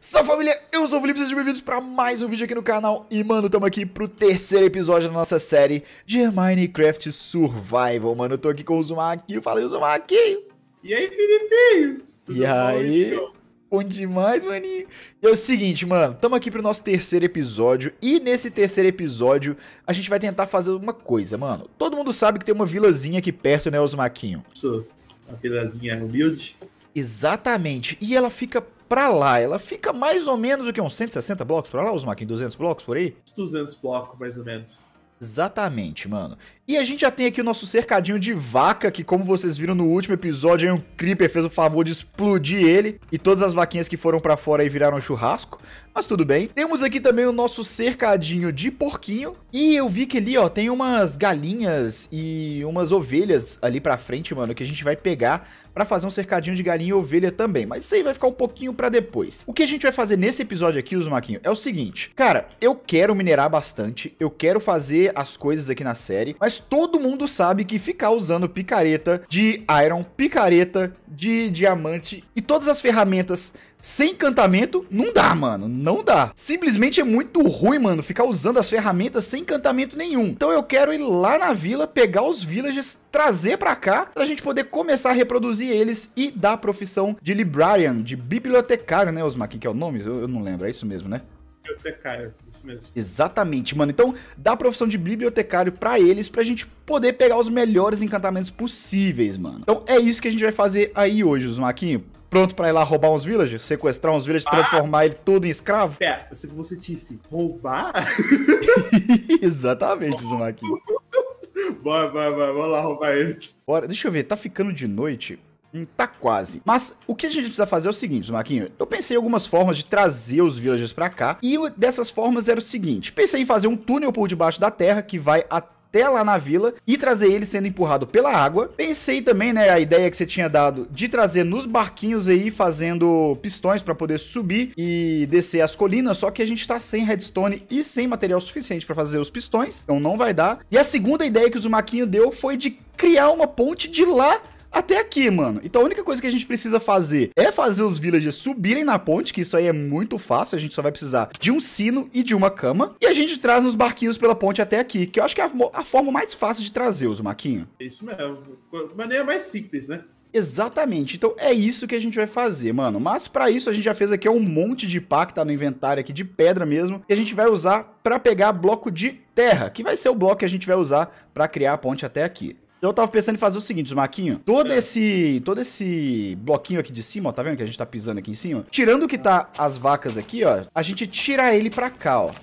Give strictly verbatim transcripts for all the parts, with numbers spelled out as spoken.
Salve família, eu sou o Felipe, sejam bem-vindos pra mais um vídeo aqui no canal. E mano, estamos aqui pro terceiro episódio da nossa série de Minecraft Survival. Mano, eu tô aqui com o Uzumaki, falei Uzumaki. E aí, Felipe? E aí, bom demais, maninho. E é o seguinte, mano, estamos aqui pro nosso terceiro episódio. E nesse terceiro episódio, a gente vai tentar fazer uma coisa, mano. Todo mundo sabe que tem uma vilazinha aqui perto, né, Uzumaquinho? Isso, uma vilazinha humilde. Exatamente, e ela fica pra lá, ela fica mais ou menos o que, uns cento e sessenta blocos pra lá, Uzumaki? duzentos blocos por aí? duzentos blocos, mais ou menos. Exatamente, mano. E a gente já tem aqui o nosso cercadinho de vaca, que como vocês viram no último episódio, aí um creeper fez o favor de explodir ele, e todas as vaquinhas que foram pra fora aí viraram churrasco, mas tudo bem. Temos aqui também o nosso cercadinho de porquinho, e eu vi que ali, ó, tem umas galinhas e umas ovelhas ali pra frente, mano, que a gente vai pegar pra fazer um cercadinho de galinha e ovelha também, mas isso aí vai ficar um pouquinho pra depois. O que a gente vai fazer nesse episódio aqui, Uzumaquinho, é o seguinte, cara, eu quero minerar bastante, eu quero fazer as coisas aqui na série, mas todo mundo sabe que ficar usando picareta de iron, picareta de diamante e todas as ferramentas sem encantamento, não dá, mano, não dá. Simplesmente é muito ruim, mano, ficar usando as ferramentas sem encantamento nenhum. Então eu quero ir lá na vila, pegar os villagers, trazer pra cá, pra gente poder começar a reproduzir eles e dar a profissão de librarian, de bibliotecário, né, Uzumaki, que é o nome? Eu, eu não lembro, é isso mesmo, né? Bibliotecário, isso mesmo. Exatamente, mano. Então, dá a profissão de bibliotecário pra eles, pra gente poder pegar os melhores encantamentos possíveis, mano. Então, é isso que a gente vai fazer aí hoje, Uzumaquinho. Pronto pra ir lá roubar uns villagers? Sequestrar uns villagers, ah! Transformar ele tudo em escravo? Pera, eu sei que você disse roubar? Exatamente, Uzumaquinho. Bora, bora, bora, vamos lá roubar eles. Bora, deixa eu ver, tá ficando de noite? Hum, tá quase. Mas o que a gente precisa fazer é o seguinte, Zumaquinho. Eu pensei em algumas formas de trazer os villagers pra cá. E uma dessas formas era o seguinte. Pensei em fazer um túnel por debaixo da terra que vai até lá na vila e trazer ele sendo empurrado pela água. Pensei também, né, a ideia que você tinha dado de trazer nos barquinhos aí, fazendo pistões pra poder subir e descer as colinas. Só que a gente tá sem redstone e sem material suficiente pra fazer os pistões. Então não vai dar. E a segunda ideia que o Zumaquinho deu foi de criar uma ponte de lá até aqui, mano. Então a única coisa que a gente precisa fazer é fazer os villagers subirem na ponte, que isso aí é muito fácil. A gente só vai precisar de um sino e de uma cama. E a gente traz nos barquinhos pela ponte até aqui, que eu acho que é a, a forma mais fácil de trazer, Uzumaquinho. Isso mesmo. Maneira mais simples, né? Exatamente, então é isso que a gente vai fazer, mano. Mas pra isso a gente já fez aqui um monte de pá que tá no inventário aqui de pedra mesmo, e a gente vai usar pra pegar bloco de terra, que vai ser o bloco que a gente vai usar pra criar a ponte até aqui. Eu tava pensando em fazer o seguinte, Zumaquinho, todo é. esse todo esse bloquinho aqui de cima, ó, tá vendo que a gente tá pisando aqui em cima? Tirando que tá as vacas aqui, ó, a gente tira ele pra cá, ó.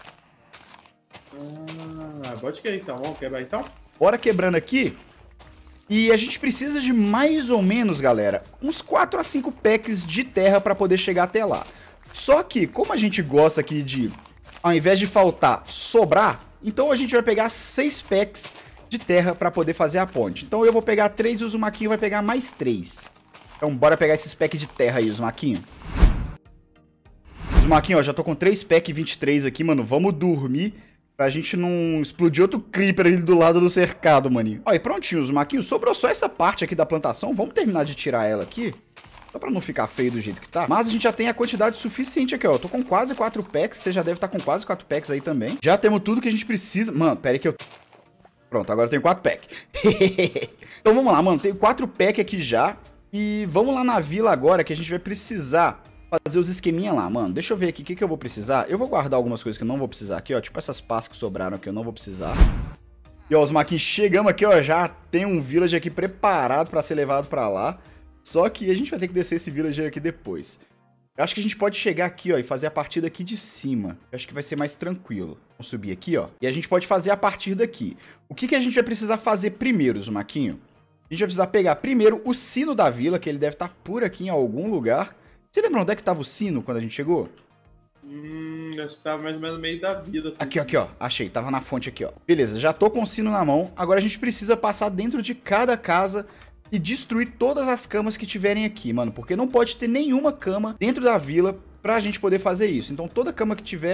Ah, pode quebrar então, vamos quebrar então? Bora quebrando aqui. E a gente precisa de mais ou menos, galera, uns quatro a cinco packs de terra pra poder chegar até lá. Só que, como a gente gosta aqui de, ao invés de faltar, sobrar, então a gente vai pegar seis packs de terra pra poder fazer a ponte. Então eu vou pegar três e o Zumaquinho vai pegar mais três. Então bora pegar esses packs de terra aí, Zumaquinho. Zumaquinho, ó, já tô com três packs vinte e três aqui, mano. Vamos dormir pra gente não explodir outro creeper ali do lado do cercado, maninho. Ó, e prontinho, Zumaquinho. Sobrou só essa parte aqui da plantação. Vamos terminar de tirar ela aqui. Só pra não ficar feio do jeito que tá. Mas a gente já tem a quantidade suficiente aqui, ó. Eu tô com quase quatro packs. Você já deve estar com quase quatro packs aí também. Já temos tudo que a gente precisa. Mano, pera aí que eu... Pronto, agora eu tenho quatro packs. Então vamos lá, mano. Tenho quatro packs aqui já. E vamos lá na vila agora que a gente vai precisar fazer os esqueminha lá, mano. Deixa eu ver aqui o que, que eu vou precisar. Eu vou guardar algumas coisas que eu não vou precisar aqui, ó. Tipo essas pás que sobraram aqui eu não vou precisar. E ó, os maquinhos, chegamos aqui, ó. Já tem um village aqui preparado pra ser levado pra lá. Só que a gente vai ter que descer esse villager aqui depois. Eu acho que a gente pode chegar aqui, ó, e fazer a partida aqui de cima. Eu acho que vai ser mais tranquilo. Vamos subir aqui, ó. E a gente pode fazer a partir daqui. O que, que a gente vai precisar fazer primeiro, Zumaquinho? A gente vai precisar pegar primeiro o sino da vila, que ele deve estar por aqui em algum lugar. Você lembra onde é que tava o sino quando a gente chegou? Hum, acho que tava mais ou menos no meio da vida. Aqui, aqui, ó. Achei. Tava na fonte aqui, ó. Beleza, já tô com o sino na mão. Agora a gente precisa passar dentro de cada casa e destruir todas as camas que tiverem aqui, mano. Porque não pode ter nenhuma cama dentro da vila pra gente poder fazer isso. Então toda cama que tiver,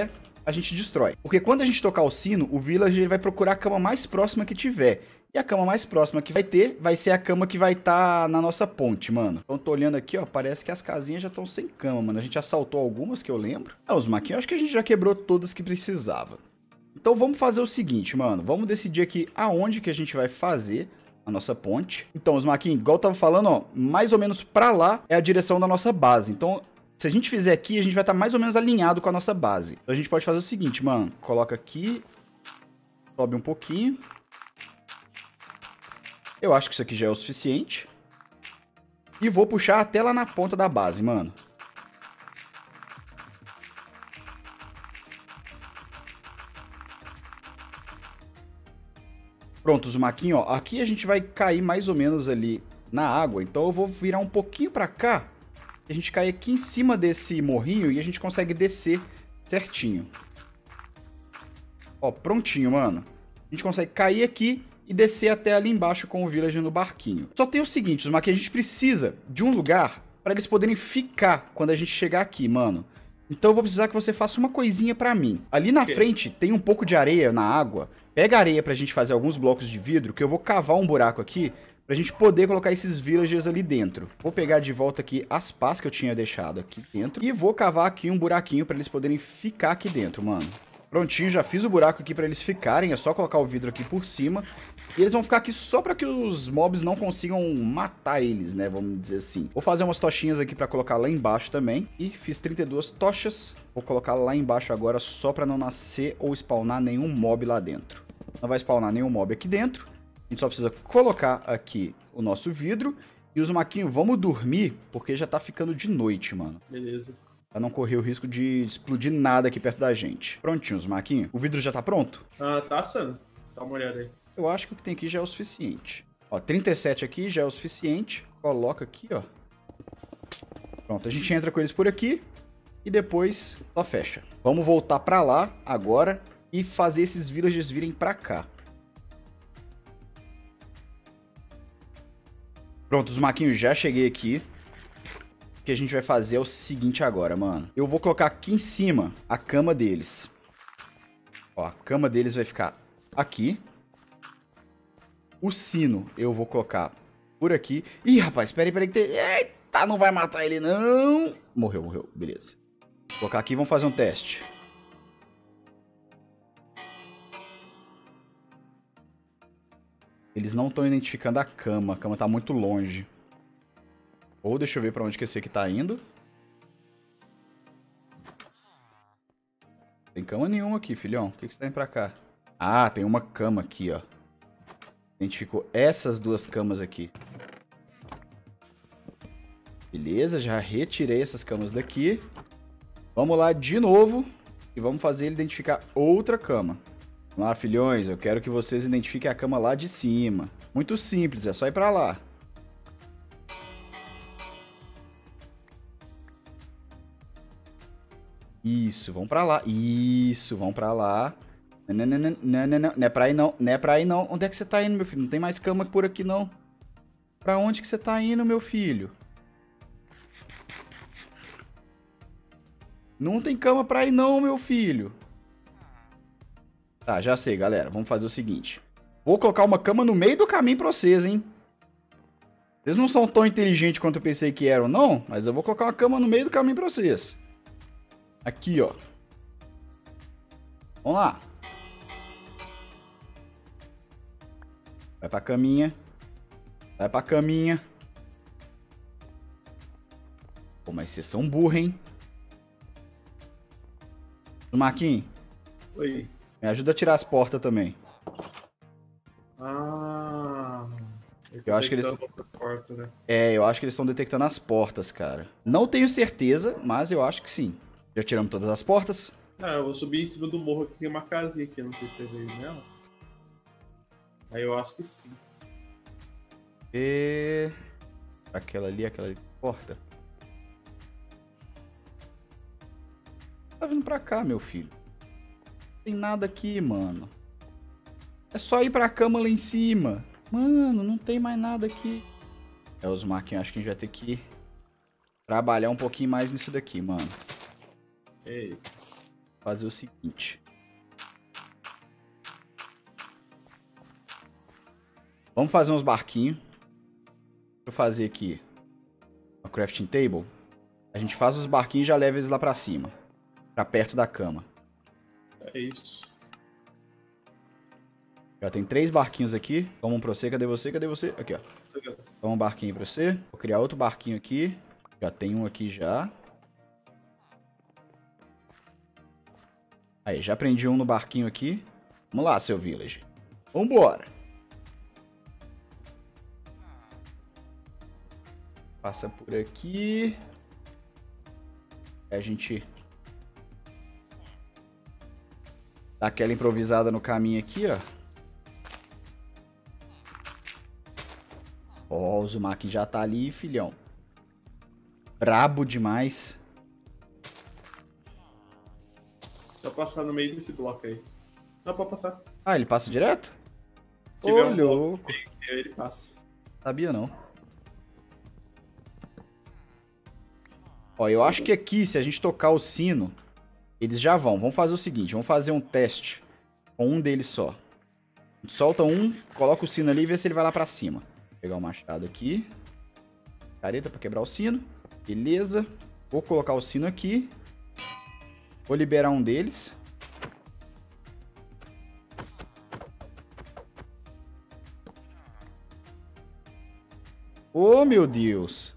a gente destrói. Porque quando a gente tocar o sino, o villager ele vai procurar a cama mais próxima que tiver. E a cama mais próxima que vai ter, vai ser a cama que vai estar tá na nossa ponte, mano. Então, tô olhando aqui, ó, parece que as casinhas já estão sem cama, mano. A gente assaltou algumas, que eu lembro. Ah, os maquinhos, acho que a gente já quebrou todas que precisava. Então, vamos fazer o seguinte, mano. Vamos decidir aqui aonde que a gente vai fazer a nossa ponte. Então, os maquinhos, igual eu tava falando, ó, mais ou menos pra lá é a direção da nossa base. Então, se a gente fizer aqui, a gente vai estar tá mais ou menos alinhado com a nossa base. Então, a gente pode fazer o seguinte, mano. Coloca aqui, sobe um pouquinho. Eu acho que isso aqui já é o suficiente. E vou puxar até lá na ponta da base, mano. Pronto, Zumaquinho, ó. Aqui a gente vai cair mais ou menos ali na água. Então eu vou virar um pouquinho pra cá. A gente cai aqui em cima desse morrinho e a gente consegue descer certinho. Ó, prontinho, mano. A gente consegue cair aqui e descer até ali embaixo com o villager no barquinho. Só tem o seguinte, Zumaquinho, a gente precisa de um lugar para eles poderem ficar quando a gente chegar aqui, mano. Então eu vou precisar que você faça uma coisinha pra mim. Ali na frente tem um pouco de areia na água. Pega a areia pra gente fazer alguns blocos de vidro, que eu vou cavar um buraco aqui pra gente poder colocar esses villagers ali dentro. Vou pegar de volta aqui as pás que eu tinha deixado aqui dentro e vou cavar aqui um buraquinho pra eles poderem ficar aqui dentro, mano. Prontinho, já fiz o buraco aqui pra eles ficarem, é só colocar o vidro aqui por cima. E eles vão ficar aqui só pra que os mobs não consigam matar eles, né, vamos dizer assim. Vou fazer umas tochinhas aqui pra colocar lá embaixo também. E fiz trinta e duas tochas. Vou colocar lá embaixo agora só pra não nascer ou spawnar nenhum mob lá dentro. Não vai spawnar nenhum mob aqui dentro. A gente só precisa colocar aqui o nosso vidro. E os maquinhos, vamos dormir, porque já tá ficando de noite, mano. Beleza. Pra não correr o risco de explodir nada aqui perto da gente. Prontinhos, Marquinhos. O vidro já tá pronto? Ah, tá assando. Dá uma olhada aí. Eu acho que o que tem aqui já é o suficiente. Ó, trinta e sete aqui já é o suficiente. Coloca aqui, ó. Pronto, a gente entra com eles por aqui. E depois só fecha. Vamos voltar pra lá agora e fazer esses villagers virem pra cá. Pronto, os maquinhos, já cheguei aqui. O que a gente vai fazer é o seguinte agora, mano. Eu vou colocar aqui em cima a cama deles. Ó, a cama deles vai ficar aqui. O sino eu vou colocar por aqui. Ih, rapaz, peraí, peraí. Que tem... Eita, não vai matar ele, não. Morreu, morreu. Beleza. Vou colocar aqui e vamos fazer um teste. Eles não estão identificando a cama. A cama tá muito longe. Ou deixa eu ver pra onde que esse aqui tá indo. Tem cama nenhuma aqui, filhão. O que que você tá indo pra cá? Ah, tem uma cama aqui, ó. Identificou essas duas camas aqui. Beleza, já retirei essas camas daqui. Vamos lá de novo. E vamos fazer ele identificar outra cama. Vamos lá, filhões. Eu quero que vocês identifiquem a cama lá de cima. Muito simples, é só ir pra lá. Isso, vão pra lá. Isso, vão pra lá. Não, não, não, não, não, não, não é pra ir não, não é pra ir não. Onde é que você tá indo, meu filho? Não tem mais cama por aqui, não. Pra onde que você tá indo, meu filho? Não tem cama pra ir não, meu filho. Tá, já sei, galera. Vamos fazer o seguinte. Vou colocar uma cama no meio do caminho pra vocês, hein? Vocês não são tão inteligentes quanto eu pensei que eram, não. Mas eu vou colocar uma cama no meio do caminho pra vocês. Aqui, ó. Vamos lá. Vai pra caminha. Vai pra caminha. Pô, mas vocês são burros, hein? Marquinhos. Oi. Me ajuda a tirar as portas também. Ah... Eu acho que eles... Portas, né? É, eu acho que eles estão detectando as portas, cara. Não tenho certeza, mas eu acho que sim. Já tiramos todas as portas. Ah, eu vou subir em cima do morro aqui, tem uma casinha aqui, não sei se você veio nela. Aí eu acho que sim. E... Aquela ali, aquela ali, porta. Tá vindo pra cá, meu filho. Não tem nada aqui, mano. É só ir pra cama lá em cima. Mano, não tem mais nada aqui. É, os maquinhos, acho que a gente vai ter que trabalhar um pouquinho mais nisso daqui, mano. Ei. fazer o seguinte. Vamos fazer uns barquinhos. Deixa eu fazer aqui uma crafting table. A gente faz os barquinhos e já leva eles lá pra cima. Pra perto da cama. É isso. Já tem três barquinhos aqui. Toma um pra você. Cadê você? Cadê você? Aqui, ó. Toma um barquinho pra você. Vou criar outro barquinho aqui. Já tem um aqui já. Aí, já prendi um no barquinho aqui. Vamos lá, seu village. Vambora. Passa por aqui. A gente dá aquela improvisada no caminho aqui, ó. Ó, o Uzumaki já tá ali, filhão. Brabo demais. Só passar no meio desse bloco aí. Não, pode passar. Ah, ele passa direto? Se tiver Ô, um louco. bloco, ele passa. Sabia não. Ó, eu acho que aqui, se a gente tocar o sino, eles já vão. Vamos fazer o seguinte, vamos fazer um teste com um deles só. A gente solta um, coloca o sino ali e vê se ele vai lá pra cima. Vou pegar o machado aqui. Careta pra quebrar o sino. Beleza. Vou colocar o sino aqui. Vou liberar um deles. Oh, meu Deus.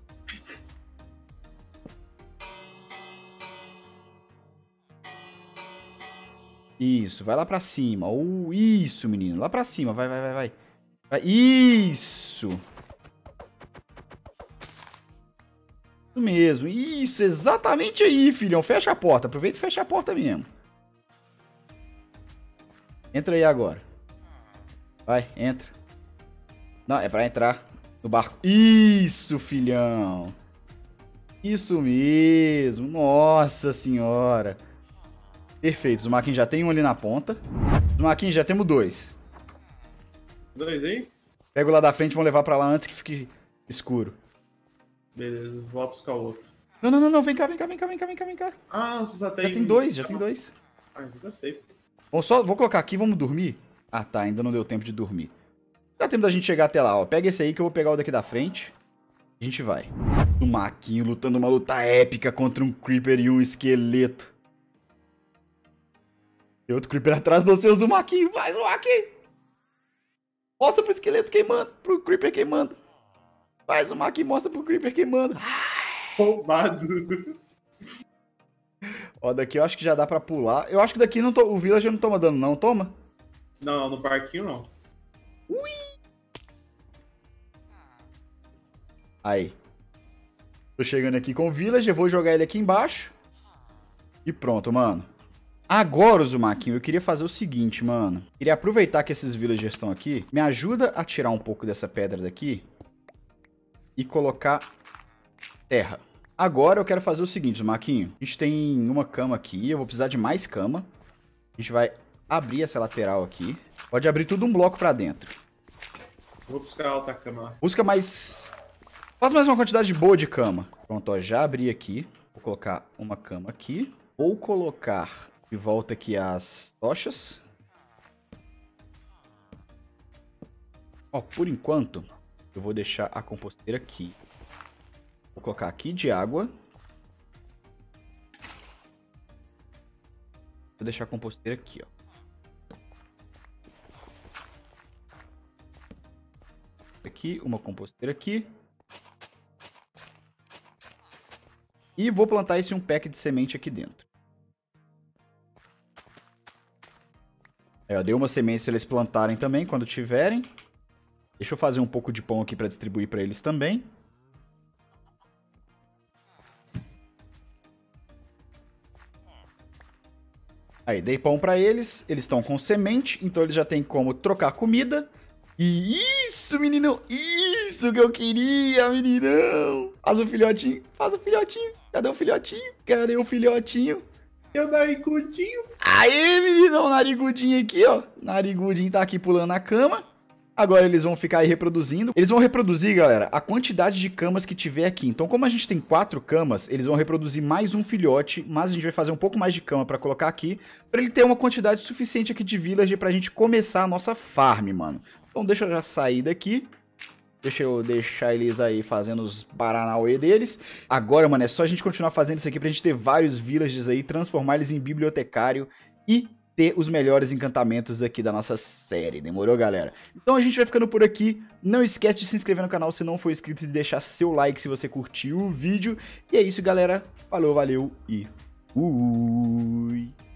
Isso, vai lá pra cima. Uh, isso, menino. Lá pra cima. Vai, vai, vai, vai. vai. Isso. Isso mesmo. Isso, exatamente aí, filhão. Fecha a porta. Aproveita e fecha a porta mesmo. Entra aí agora. Vai, entra. Não, é pra entrar no barco. Isso, filhão. Isso mesmo. Nossa senhora. Perfeito, o Maquin já tem um ali na ponta. O Maquin já temos dois. Dois aí? Pega o lá da frente e vamos levar pra lá antes que fique escuro. Beleza, vou lá buscar o outro. Não, não, não, não, vem cá, vem cá, vem cá, vem cá, vem cá, vem cá. Ah, você já tem... Já tem dois, já tem dois. Ah, já sei. Bom, só vou colocar aqui, vamos dormir? Ah, tá, ainda não deu tempo de dormir. Dá tempo da gente chegar até lá, ó. Pega esse aí que eu vou pegar o daqui da frente. A gente vai. O Maquinho lutando uma luta épica contra um Creeper e um esqueleto. Tem outro Creeper atrás do seu Uzumaki. Vai, Uzumaki! Mostra pro esqueleto queimando. Pro Creeper queimando. Vai, Uzumaki, mostra pro Creeper queimando. Roubado. Ó, daqui eu acho que já dá pra pular. Eu acho que daqui não to... o Villager não toma dano, não. Toma? Não, no barquinho não. Ui! Aí. Tô chegando aqui com o Villager. Vou jogar ele aqui embaixo. E pronto, mano. Agora, Uzumaki, eu queria fazer o seguinte, mano. Queria aproveitar que esses villagers estão aqui. Me ajuda a tirar um pouco dessa pedra daqui. E colocar terra. Agora eu quero fazer o seguinte, Uzumaquinho. A gente tem uma cama aqui. Eu vou precisar de mais cama. A gente vai abrir essa lateral aqui. Pode abrir tudo um bloco pra dentro. Vou buscar a alta cama lá. Busca mais... Faz mais uma quantidade boa de cama. Pronto, ó. Já abri aqui. Vou colocar uma cama aqui. Vou colocar... De volta aqui as tochas. Ó, por enquanto, eu vou deixar a composteira aqui. Vou colocar aqui de água. Vou deixar a composteira aqui, ó. Aqui, uma composteira aqui. E vou plantar esse um pack de semente aqui dentro. Aí, ó, dei uma semente para eles plantarem também, quando tiverem. Deixa eu fazer um pouco de pão aqui para distribuir para eles também. Aí, dei pão para eles. Eles estão com semente, então eles já têm como trocar comida. E isso, meninão! Isso que eu queria, meninão! Faz o filhotinho, faz o filhotinho. Cadê o filhotinho? Cadê o filhotinho? E o narigudinho? Aê, menino, o narigudinho aqui, ó. Narigudinho tá aqui pulando na cama. Agora eles vão ficar aí reproduzindo. Eles vão reproduzir, galera, a quantidade de camas que tiver aqui. Então, como a gente tem quatro camas, eles vão reproduzir mais um filhote, mas a gente vai fazer um pouco mais de cama pra colocar aqui, pra ele ter uma quantidade suficiente aqui de villager pra gente começar a nossa farm, mano. Então deixa eu já sair daqui. Deixa eu deixar eles aí fazendo os paranauê deles. Agora, mano, é só a gente continuar fazendo isso aqui pra gente ter vários villagers aí, transformar eles em bibliotecário e ter os melhores encantamentos aqui da nossa série. Demorou, galera? Então a gente vai ficando por aqui. Não esquece de se inscrever no canal se não for inscrito e deixar seu like se você curtiu o vídeo. E é isso, galera. Falou, valeu e fui!